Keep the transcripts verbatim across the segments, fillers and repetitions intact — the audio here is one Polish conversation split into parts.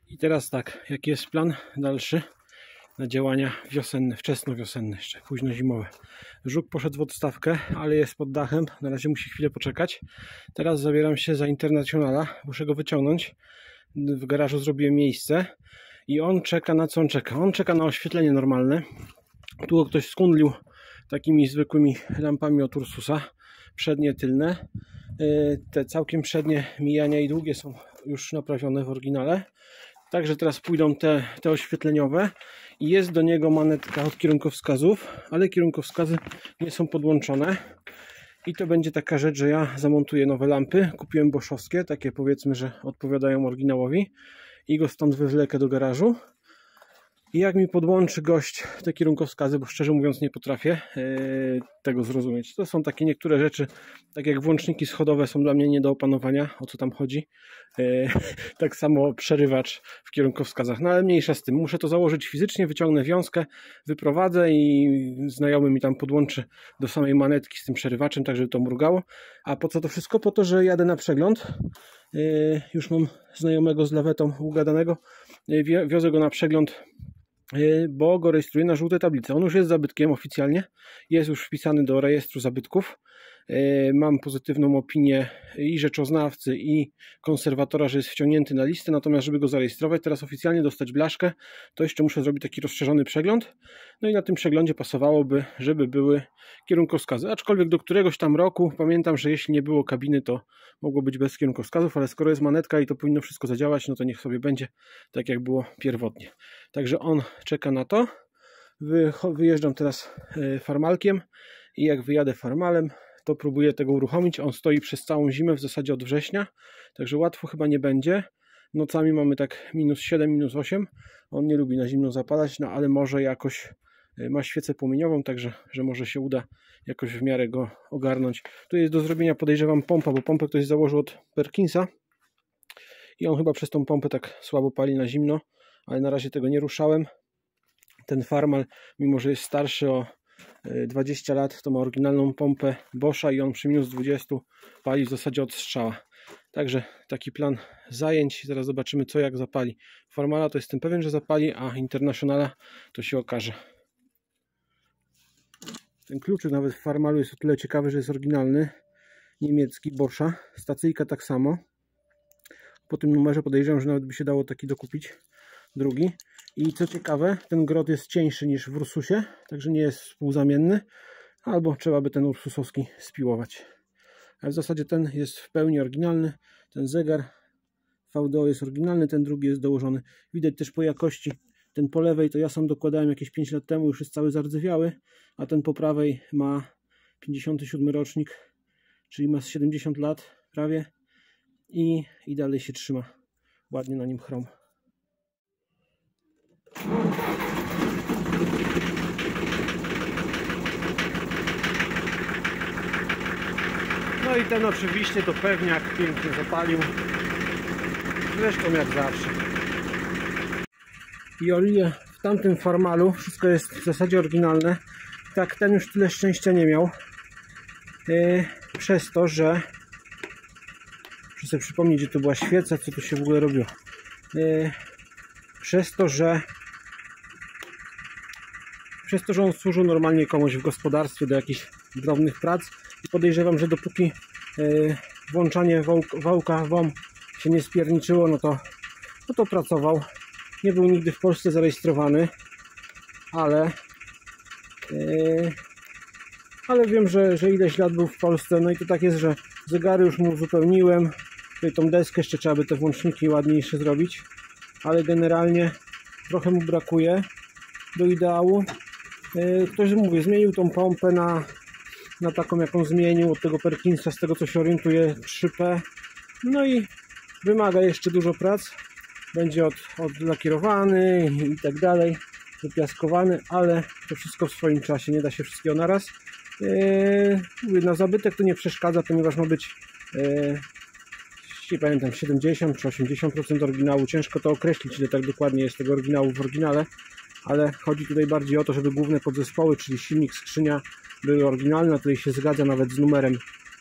I teraz tak, jaki jest plan dalszy na działania wiosenne, wczesnowiosenne, jeszcze późno zimowe. Żuk poszedł w odstawkę, ale jest pod dachem, na razie musi chwilę poczekać. Teraz zabieram się za Internationala, muszę go wyciągnąć. W garażu zrobiłem miejsce i on czeka, na co on czeka? On czeka na oświetlenie normalne. Tu ktoś skundlił takimi zwykłymi lampami od Ursusa, przednie, tylne. Te całkiem przednie mijania i długie są już naprawione w oryginale. Także teraz pójdą te, te oświetleniowe i jest do niego manetka od kierunkowskazów, ale kierunkowskazy nie są podłączone. I to będzie taka rzecz, że ja zamontuję nowe lampy. Kupiłem boszowskie, takie powiedzmy, że odpowiadają oryginałowi i go stąd wywlekę do garażu. I jak mi podłączy gość te kierunkowskazy, bo szczerze mówiąc nie potrafię yy, tego zrozumieć. To są takie niektóre rzeczy, tak jak włączniki schodowe są dla mnie nie do opanowania, o co tam chodzi. Yy, tak samo przerywacz w kierunkowskazach, no ale mniejsza z tym. Muszę to założyć fizycznie, wyciągnę wiązkę, wyprowadzę i znajomy mi tam podłączy do samej manetki z tym przerywaczem, tak żeby to mrugało. A po co to wszystko? Po to, że jadę na przegląd. Yy, już mam znajomego z lawetą ugadanego. Yy, wiozę go na przegląd, bo go rejestruje na żółte tablice. On już jest zabytkiem oficjalnie, jest już wpisany do rejestru zabytków. Mam pozytywną opinię i rzeczoznawcy, i konserwatora, że jest wciągnięty na listę, natomiast żeby go zarejestrować, teraz oficjalnie dostać blaszkę, to jeszcze muszę zrobić taki rozszerzony przegląd. No i na tym przeglądzie pasowałoby, żeby były kierunkowskazy. Aczkolwiek do któregoś tam roku, pamiętam, że jeśli nie było kabiny, to mogło być bez kierunkowskazów, ale skoro jest manetka i to powinno wszystko zadziałać, no to niech sobie będzie tak, jak było pierwotnie. Także on czeka na to. Wyjeżdżam teraz farmalkiem i jak wyjadę farmalem, to próbuję tego uruchomić. On stoi przez całą zimę, w zasadzie od września, także łatwo chyba nie będzie. Nocami mamy tak minus siedem, minus osiem. On nie lubi na zimno zapalać, no ale może jakoś ma świecę płomieniową, także że może się uda jakoś w miarę go ogarnąć. Tu jest do zrobienia, podejrzewam, pompa, bo pompę ktoś założył od Perkinsa i on chyba przez tą pompę tak słabo pali na zimno, ale na razie tego nie ruszałem. Ten Farmal, mimo że jest starszy o dwadzieścia lat, to ma oryginalną pompę Boscha i on przy minus dwudziestu pali w zasadzie od strzała. Także taki plan zajęć. Zaraz zobaczymy, co jak zapali. Farmala to jestem pewien, że zapali, a Internationala to się okaże. Ten kluczyk nawet w Farmalu jest o tyle ciekawy, że jest oryginalny. Niemiecki, Boscha. Stacyjka tak samo. Po tym numerze podejrzewam, że nawet by się dało taki dokupić. Drugi. I co ciekawe, ten grot jest cieńszy niż w Ursusie, także nie jest współzamienny, albo trzeba by ten ursusowski spiłować. Ale w zasadzie ten jest w pełni oryginalny, ten zegar V D O jest oryginalny, ten drugi jest dołożony. Widać też po jakości, ten po lewej to ja sam dokładałem jakieś pięć lat temu, już jest cały zardzewiały, a ten po prawej ma pięćdziesiąty siódmy rocznik, czyli ma siedemdziesiąt lat prawie i, i dalej się trzyma ładnie na nim chrom. No i ten oczywiście to pewniak pięknie zapalił, zresztą jak zawsze. I o ile w tamtym Farmalu wszystko jest w zasadzie oryginalne, tak ten już tyle szczęścia nie miał, yy, przez to, że muszę sobie przypomnieć, gdzie to była świeca, co tu się w ogóle robiło, yy, przez to, że przez to, że on służył normalnie komuś w gospodarstwie do jakichś drobnych prac i podejrzewam, że dopóki yy, włączanie wałka W O M się nie spierniczyło, no to, no to pracował. Nie był nigdy w Polsce zarejestrowany, ale yy, ale wiem, że, że ileś lat był w Polsce, no i to tak jest, że zegary już mu uzupełniłem. Tutaj tą deskę jeszcze trzeba by te włączniki ładniejsze zrobić, ale generalnie trochę mu brakuje do ideału. Ktoś, mówię, zmienił tą pompę na, na taką, jaką zmienił od tego Perkinsa, z tego co się orientuje, trzy P. No i wymaga jeszcze dużo prac. Będzie od, odlakierowany i tak dalej, wypiaskowany, ale to wszystko w swoim czasie, nie da się wszystkiego naraz. Yy, na zabytek to nie przeszkadza, ponieważ ma być, yy, nie pamiętam, siedemdziesiąt czy osiemdziesiąt procent oryginału. Ciężko to określić, ile tak dokładnie jest tego oryginału w oryginale. Ale chodzi tutaj bardziej o to, żeby główne podzespoły, czyli silnik, skrzynia były oryginalne. Tutaj się zgadza nawet z numerem.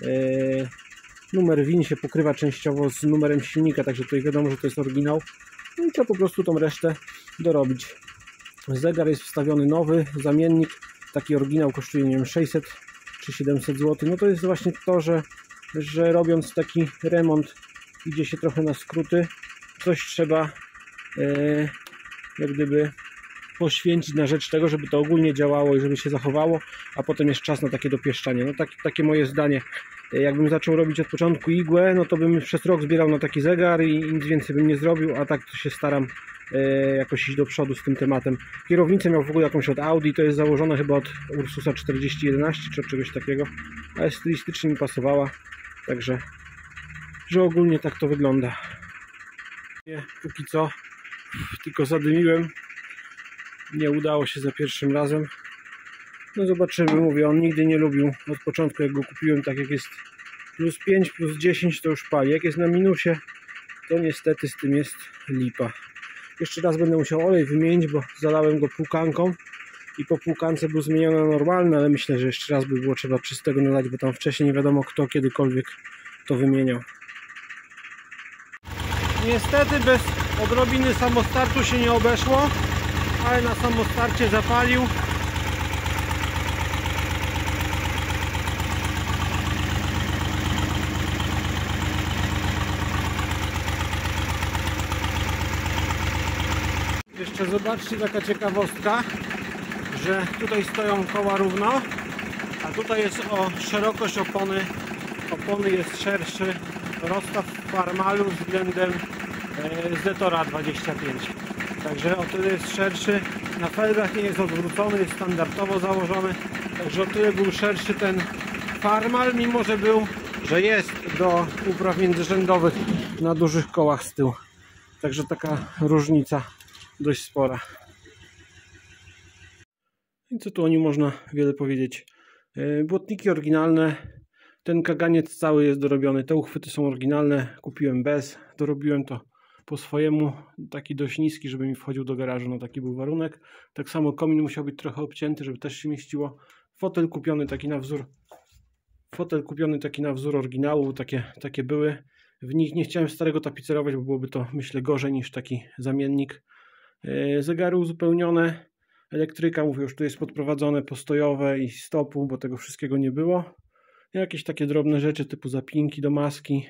Yy, numer win się pokrywa częściowo z numerem silnika, także tutaj wiadomo, że to jest oryginał. No i trzeba po prostu tą resztę dorobić. Zegar jest wstawiony nowy, zamiennik, taki oryginał kosztuje, nie wiem, sześćset czy siedemset złotych. No to jest właśnie to, że, że robiąc taki remont idzie się trochę na skróty, coś trzeba e, jak gdyby poświęcić na rzecz tego, żeby to ogólnie działało i żeby się zachowało, a potem jest czas na takie dopieszczanie. No tak, takie moje zdanie. Jakbym zaczął robić od początku igłę, no to bym przez rok zbierał na taki zegar i nic więcej bym nie zrobił, a tak to się staram e, jakoś iść do przodu z tym tematem. Kierownicę miał w ogóle jakąś od Audi, to jest założona chyba od Ursusa czterdzieści jedenaście czy od czegoś takiego, ale stylistycznie mi pasowała, także że ogólnie tak to wygląda. Nie, póki co tylko zadymiłem, nie udało się za pierwszym razem. No zobaczymy, mówię, on nigdy nie lubił od początku, jak go kupiłem, tak jak jest plus pięć, plus dziesięć, to już pali. Jak jest na minusie, to niestety z tym jest lipa. Jeszcze raz będę musiał olej wymienić, bo zalałem go płukanką i po płukance był zmieniony na normalny, ale myślę, że jeszcze raz by było trzeba czystego nalać, bo tam wcześniej nie wiadomo kto kiedykolwiek to wymieniał. Niestety bez odrobiny samostartu się nie obeszło, ale na samostarcie zapalił. Jeszcze zobaczcie, taka ciekawostka, że tutaj stoją koła równo, a tutaj jest o szerokość opony. Opony jest szerszy rozstaw Farmalu względem Zetora dwadzieścia pięć. Także o tyle jest szerszy. Na felgach nie jest odwrócony, jest standardowo założony. Także o tyle był szerszy ten Farmal, mimo że był, że jest do upraw międzyrzędowych na dużych kołach z tyłu. Także taka różnica dość spora. I co tu o nim można wiele powiedzieć. Błotniki oryginalne. Ten kaganiec cały jest dorobiony. Te uchwyty są oryginalne. Kupiłem bez. Dorobiłem to po swojemu. Taki dość niski, żeby mi wchodził do garażu. No taki był warunek. Tak samo komin musiał być trochę obcięty, żeby też się mieściło. Fotel kupiony taki na wzór. Fotel kupiony taki na wzór oryginału. Takie, takie były. W nich nie chciałem starego tapicerować, bo byłoby to, myślę, gorzej niż taki zamiennik. Zegary uzupełnione, elektryka, mówię, już tu jest podprowadzone postojowe i stopu, bo tego wszystkiego nie było. Jakieś takie drobne rzeczy typu zapinki do maski.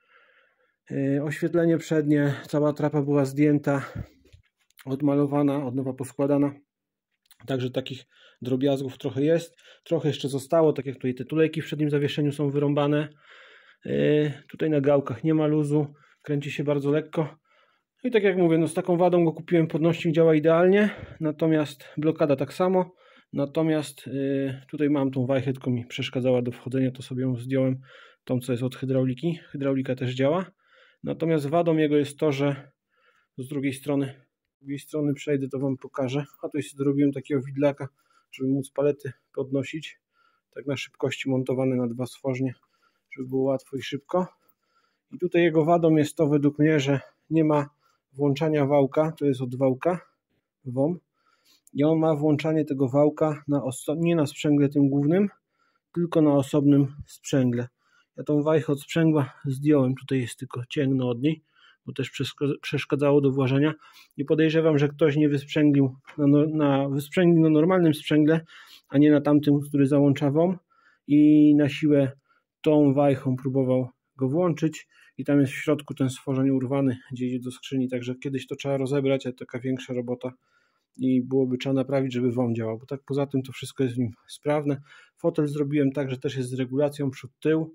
Oświetlenie przednie, cała trapa była zdjęta, odmalowana, od nowa poskładana. Także takich drobiazgów trochę jest. Trochę jeszcze zostało, tak jak tutaj te tulejki w przednim zawieszeniu są wyrąbane. Tutaj na gałkach nie ma luzu, kręci się bardzo lekko. I tak jak mówię, no z taką wadą go kupiłem, podnośnik działa idealnie, natomiast blokada tak samo, natomiast yy, tutaj mam tą wajchę, tylko mi przeszkadzała do wchodzenia, to sobie ją zdjąłem, tą co jest od hydrauliki, hydraulika też działa, natomiast wadą jego jest to, że z drugiej strony, z drugiej strony przejdę, to wam pokażę, a tu sobie zrobiłem takiego widlaka, żeby móc palety podnosić, tak na szybkości montowane na dwa stworznie, żeby było łatwo i szybko. I tutaj jego wadą jest to według mnie, że nie ma włączania wałka, to jest od wałka, W O M, i on ma włączanie tego wałka na nie na sprzęgle tym głównym, tylko na osobnym sprzęgle. Ja tą wajchę od sprzęgła zdjąłem, tutaj jest tylko cięgno od niej, bo też przeszkadzało do włożenia. I podejrzewam, że ktoś nie wysprzęglił na, na, wysprzęglił na normalnym sprzęgle, a nie na tamtym, który załącza W O M, i na siłę tą wajchą próbował go włączyć. I tam jest w środku ten stworzeń urwany, gdzie idzie do skrzyni, także kiedyś to trzeba rozebrać, a taka większa robota i byłoby trzeba naprawić, żeby W O M działał, bo tak poza tym to wszystko jest w nim sprawne. Fotel zrobiłem tak, że też jest z regulacją przód-tył.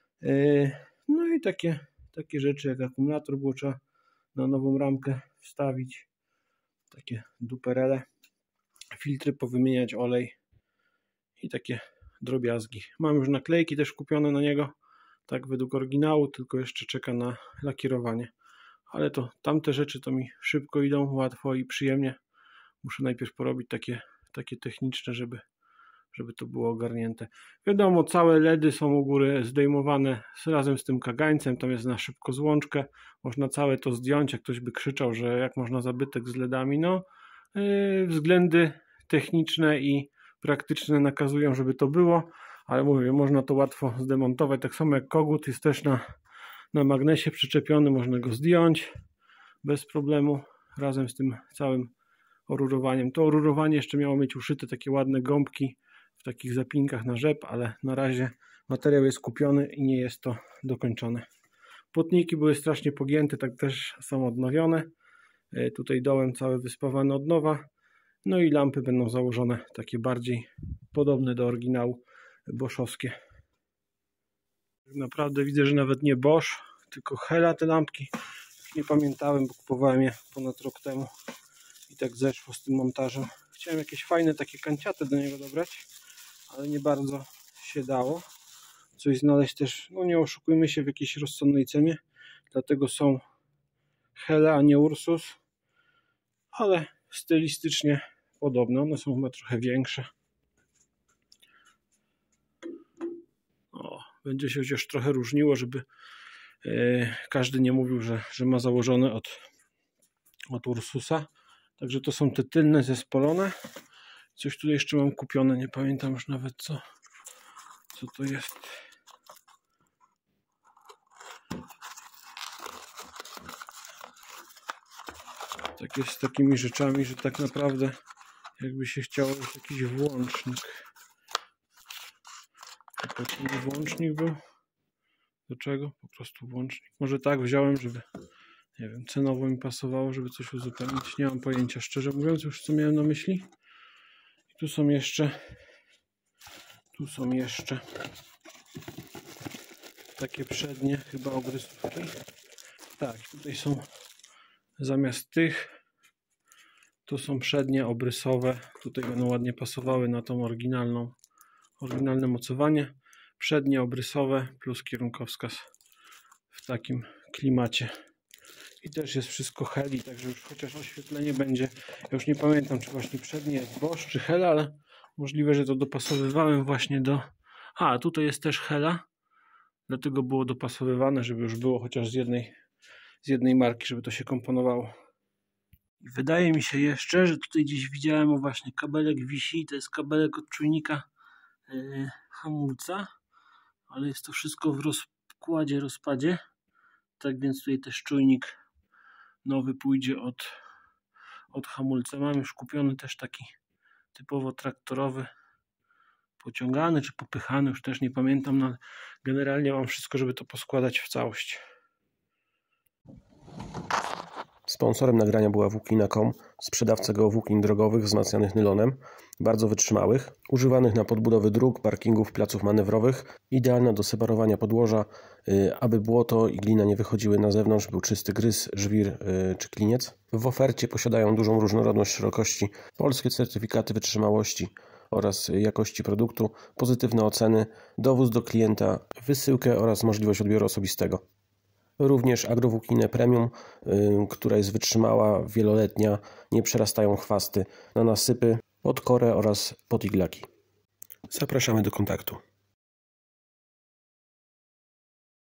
No i takie, takie rzeczy jak akumulator było trzeba na nową ramkę wstawić, takie duperele, filtry powymieniać, olej i takie drobiazgi. Mam już naklejki też kupione na niego, tak według oryginału, tylko jeszcze czeka na lakierowanie. Ale to tamte rzeczy to mi szybko idą, łatwo i przyjemnie. Muszę najpierw porobić takie, takie techniczne, żeby, żeby to było ogarnięte. Wiadomo, całe ledy są u góry zdejmowane razem z tym kagańcem, tam jest na szybko złączkę. Można całe to zdjąć, jak ktoś by krzyczał, że jak można zabytek z ledami. No, yy, względy techniczne i praktyczne nakazują, żeby to było. Ale mówię, można to łatwo zdemontować, tak samo jak kogut jest też na, na magnesie przyczepiony, można go zdjąć, bez problemu, razem z tym całym orurowaniem. To orurowanie jeszcze miało mieć uszyte takie ładne gąbki w takich zapinkach na rzep, ale na razie materiał jest kupiony i nie jest to dokończone. Płotniki były strasznie pogięte, tak też są odnowione. Tutaj dołem całe wyspawane od nowa. No i lampy będą założone takie bardziej podobne do oryginału, boschowskie. Tak naprawdę widzę, że nawet nie Bosch, tylko Hella te lampki. Już nie pamiętałem, bo kupowałem je ponad rok temu i tak zeszło z tym montażem. Chciałem jakieś fajne takie kanciate do niego dobrać, ale nie bardzo się dało. Coś znaleźć też, no nie oszukujmy się, w jakiejś rozsądnej cenie. Dlatego są Hella, a nie Ursus. Ale stylistycznie podobne. One są chyba trochę większe. O, będzie się chociaż trochę różniło, żeby yy, każdy nie mówił, że, że ma założone od, od Ursusa. Także to są te tylne zespolone. Coś tu jeszcze mam kupione, nie pamiętam już nawet co, co to jest. Tak jest z takimi rzeczami, że tak naprawdę jakby się chciało już jakiś włącznik. To nie włącznik był? Do czego? Po prostu włącznik. Może tak wziąłem, żeby, nie wiem, cenowo mi pasowało, żeby coś uzupełnić. Nie mam pojęcia, szczerze mówiąc, już co miałem na myśli. I tu są jeszcze tu są jeszcze takie przednie chyba obrysówki. Tak, tutaj są zamiast tych to są przednie obrysowe. Tutaj będą ładnie pasowały na tą oryginalną oryginalne mocowanie. Przednie obrysowe plus kierunkowskaz w takim klimacie. I też jest wszystko Heli, także już chociaż oświetlenie będzie. Ja już nie pamiętam, czy właśnie przednie jest Bosch czy Hella, ale możliwe, że to dopasowywałem właśnie do... A, tutaj jest też Hella. Dlatego było dopasowywane, żeby już było chociaż z jednej, z jednej marki, żeby to się komponowało. I wydaje mi się jeszcze, że tutaj gdzieś widziałem, o właśnie kabelek wisi. To jest kabelek od czujnika yy, hamulca. Ale jest to wszystko w rozkładzie, rozpadzie. Tak więc tutaj też czujnik nowy pójdzie od, od hamulca. Mam już kupiony też taki typowo traktorowy, pociągany czy popychany, już też nie pamiętam, no, generalnie mam wszystko, żeby to poskładać w całość. Sponsorem nagrania była włóknina kropka com, sprzedawca geowłóknin drogowych wzmacnianych nylonem, bardzo wytrzymałych, używanych na podbudowy dróg, parkingów, placów manewrowych, idealna do separowania podłoża, yy, aby błoto i glina nie wychodziły na zewnątrz, był czysty gryz, żwir yy, czy kliniec. W ofercie posiadają dużą różnorodność szerokości, polskie certyfikaty wytrzymałości oraz jakości produktu, pozytywne oceny, dowóz do klienta, wysyłkę oraz możliwość odbioru osobistego. Również agrowłókninę premium, yy, która jest wytrzymała, wieloletnia, nie przerastają chwasty na nasypy, pod korę oraz pod iglaki. Zapraszamy do kontaktu.